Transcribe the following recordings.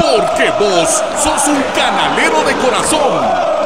Porque vos sos un canalero de corazón.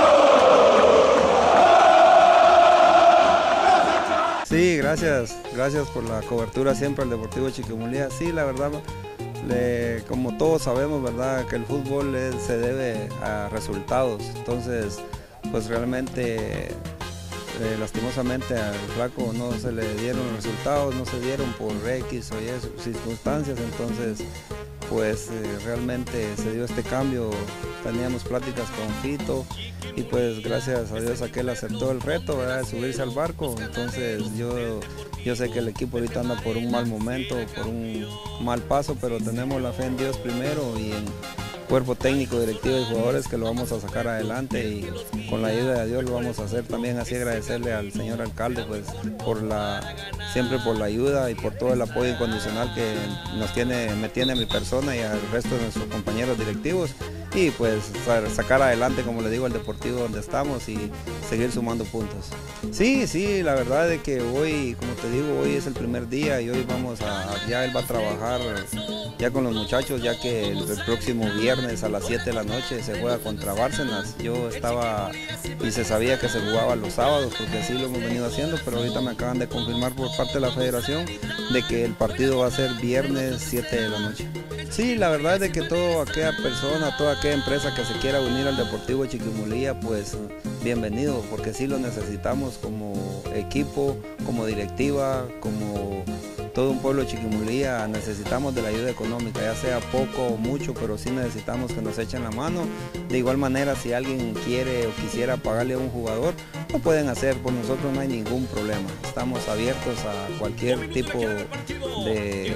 Sí, gracias por la cobertura siempre al Deportivo Chiquimulía. Sí, la verdad, como todos sabemos, ¿verdad?, que el fútbol se debe a resultados. Entonces, pues realmente, lastimosamente al flaco no se le dieron los resultados, no se dieron por X o Y circunstancias. Entonces, pues realmente se dio este cambio. Teníamos pláticas con Fito y pues gracias a Dios aquel aceptó el reto, ¿verdad?, de subirse al barco. Entonces yo sé que el equipo ahorita anda por un mal momento, por un mal paso, pero tenemos la fe en Dios primero y en cuerpo técnico, directivo y jugadores que lo vamos a sacar adelante, y con la ayuda de Dios lo vamos a hacer. También así agradecerle al señor alcalde pues siempre por la ayuda y por todo el apoyo incondicional que me tiene a mi persona y al resto de nuestros compañeros directivos, y pues sacar adelante, como le digo, el Deportivo donde estamos y seguir sumando puntos. Sí, la verdad es que hoy, como te digo, hoy es el primer día y hoy ya él va a trabajar ya con los muchachos, ya que el próximo viernes a las 7 de la noche se juega contra Bárcenas. Yo estaba y se sabía que se jugaba los sábados, porque así lo hemos venido haciendo, pero ahorita me acaban de confirmar por parte de la federación de que el partido va a ser viernes 7 de la noche. Sí, la verdad es de que toda aquella persona, toda aquella empresa que se quiera unir al Deportivo Chiquimulía, pues bienvenido, porque sí lo necesitamos como equipo, como directiva, como todo un pueblo de Chiquimulía. Necesitamos de la ayuda económica, ya sea poco o mucho, pero sí necesitamos que nos echen la mano. De igual manera, si alguien quiere o quisiera pagarle a un jugador, lo pueden hacer, por nosotros no hay ningún problema. Estamos abiertos a cualquier tipo de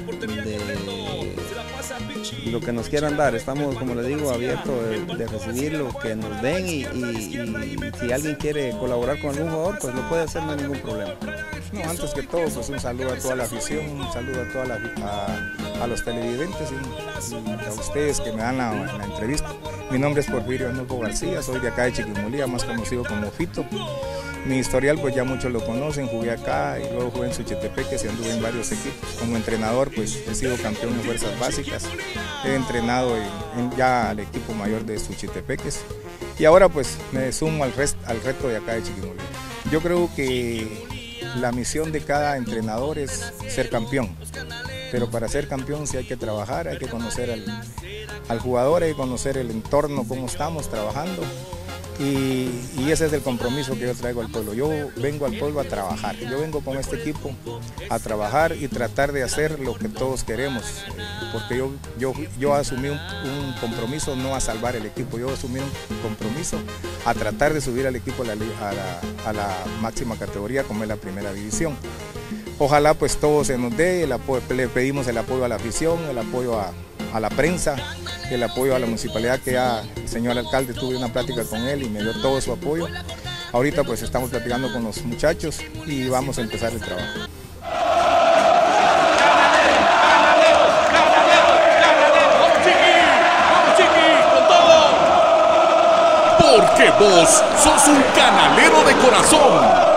lo que nos quieran dar. Estamos, como les digo, abiertos de recibir lo que nos den, y si alguien quiere colaborar con algún jugador, pues lo puede hacer, no hay ningún problema. No, antes que todo, pues un saludo a toda la afición, un saludo a los televidentes y a ustedes que me dan la entrevista. Mi nombre es Porfirio Arnulfo García, soy de acá de Chiquimulía, más conocido como Fito. Mi historial pues ya muchos lo conocen, jugué acá y luego jugué en Suchitepeques y anduve en varios equipos. Como entrenador pues he sido campeón en fuerzas básicas, he entrenado ya al equipo mayor de Suchitepeques y ahora pues me sumo al reto de acá de Chiquimulía. Yo creo que la misión de cada entrenador es ser campeón, pero para ser campeón sí hay que trabajar, hay que conocer al jugador, hay que conocer el entorno, cómo estamos trabajando, y ese es el compromiso que yo traigo al pueblo. Yo vengo al pueblo a trabajar, yo vengo con este equipo a trabajar y tratar de hacer lo que todos queremos, porque yo asumí un compromiso no a salvar el equipo, yo asumí un compromiso a tratar de subir al equipo a la máxima categoría, como es la primera división. Ojalá pues todo se nos dé, le pedimos el apoyo a la afición, el apoyo a la prensa, el apoyo a la municipalidad, que ya el señor alcalde tuve una plática con él y me dio todo su apoyo. Ahorita pues estamos platicando con los muchachos y vamos a empezar el trabajo. Porque vos sos un canalero de corazón.